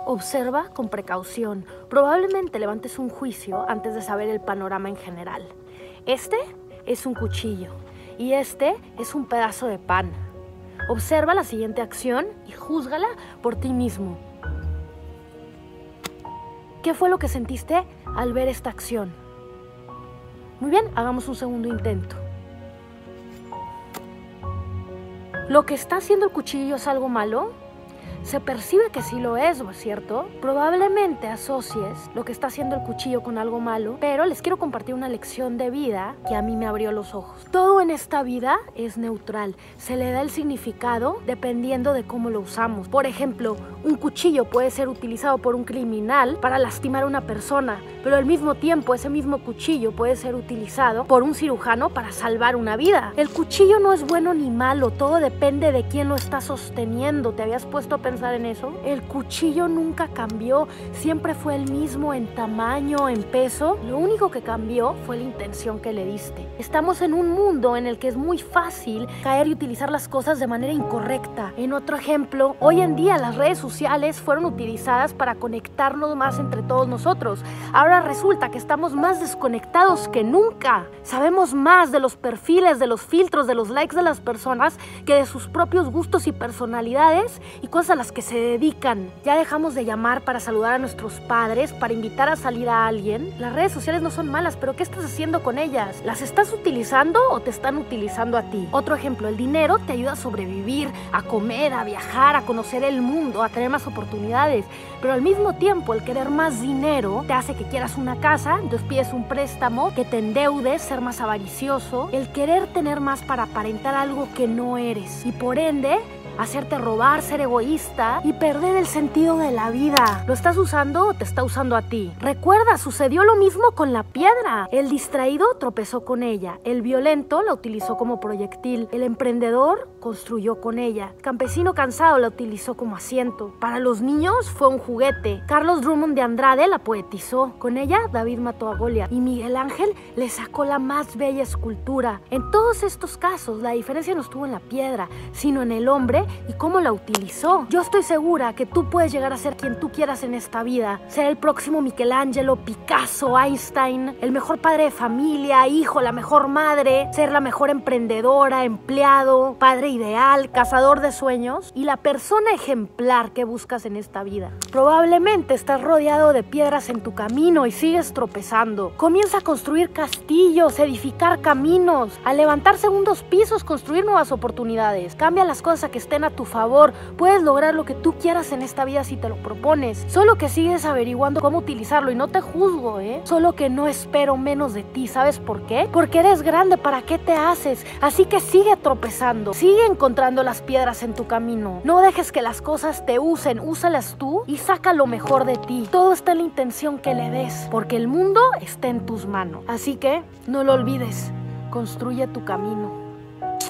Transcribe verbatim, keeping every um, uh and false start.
Observa con precaución. Probablemente levantes un juicio antes de saber el panorama en general. Este es un cuchillo y este es un pedazo de pan. Observa la siguiente acción y júzgala por ti mismo. ¿Qué fue lo que sentiste al ver esta acción? Muy bien, hagamos un segundo intento. ¿Lo que está haciendo el cuchillo es algo malo? Se percibe que sí lo es, ¿cierto? Probablemente asocies lo que está haciendo el cuchillo con algo malo, pero les quiero compartir una lección de vida que a mí me abrió los ojos. Todo en esta vida es neutral. Se le da el significado dependiendo de cómo lo usamos. Por ejemplo, un cuchillo puede ser utilizado por un criminal para lastimar a una persona, pero al mismo tiempo ese mismo cuchillo puede ser utilizado por un cirujano para salvar una vida. El cuchillo no es bueno ni malo, todo depende de quién lo está sosteniendo. ¿Te habías puesto a pensar en eso? El cuchillo nunca cambió, siempre fue el mismo en tamaño, en peso. Lo único que cambió fue la intención que le diste. Estamos en un mundo en el que es muy fácil caer y utilizar las cosas de manera incorrecta. En otro ejemplo, hoy en día las redes sociales fueron utilizadas para conectarnos más entre todos nosotros. Ahora resulta que estamos más desconectados que nunca. Sabemos más de los perfiles, de los filtros, de los likes de las personas que de sus propios gustos y personalidades y cosas a las que se dedican. Ya dejamos de llamar para saludar a nuestros padres, para invitar a salir a alguien. Las redes sociales no son malas, pero ¿qué estás haciendo con ellas? ¿Las estás utilizando o te están utilizando a ti? Otro ejemplo, el dinero te ayuda a sobrevivir, a comer, a viajar, a conocer el mundo, a tener más oportunidades, pero al mismo tiempo el querer más dinero te hace que quieras una casa, entonces pides un préstamo, que te endeudes, ser más avaricioso, el querer tener más para aparentar algo que no eres y por ende hacerte robar, ser egoísta y perder el sentido de la vida. ¿Lo estás usando o te está usando a ti? Recuerda, sucedió lo mismo con la piedra. El distraído tropezó con ella, el violento la utilizó como proyectil, el emprendedor construyó con ella, el campesino cansado la utilizó como asiento. Para los niños fue un juguete. Carlos Drummond de Andrade la poetizó. Con ella David mató a Goliat y Miguel Ángel le sacó la más bella escultura. En todos estos casos la diferencia no estuvo en la piedra, sino en el hombre y cómo la utilizó. Yo estoy segura que tú puedes llegar a ser quien tú quieras en esta vida. Ser el próximo Michelangelo, Picasso, Einstein, el mejor padre de familia, hijo, la mejor madre, ser la mejor emprendedora, empleado, padre ideal, cazador de sueños y la persona ejemplar que buscas en esta vida. Probablemente estás rodeado de piedras en tu camino y sigues tropezando. Comienza a construir castillos, edificar caminos, a levantar segundos pisos, construir nuevas oportunidades. Cambia las cosas a que estén a tu favor. Puedes lograr lo que tú quieras en esta vida si te lo propones. Solo que sigues averiguando cómo utilizarlo y no te juzgo, ¿eh? Solo que no espero menos de ti. ¿Sabes por qué? Porque eres grande. ¿Para qué te haces? Así que sigue tropezando. Sigue encontrando las piedras en tu camino. No dejes que las cosas te usen. Úsalas tú y saca lo mejor de ti. Todo está en la intención que le des, porque el mundo está en tus manos. Así que no lo olvides. Construye tu camino.